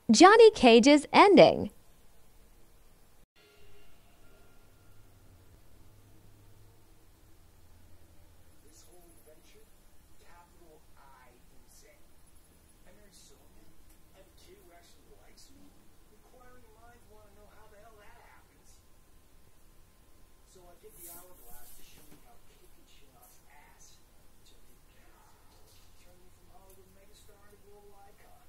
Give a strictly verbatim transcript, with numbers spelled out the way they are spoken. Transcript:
Johnny Cage's ending. This whole adventure, capital I insane. I married Sylvia. I have a kid who actually likes me. Inquiring minds want to know how the hell that happens. So I get the hourglass to show me how kicking Chinnock's ass took it down. Turned me from Hollywood megastar to global icon.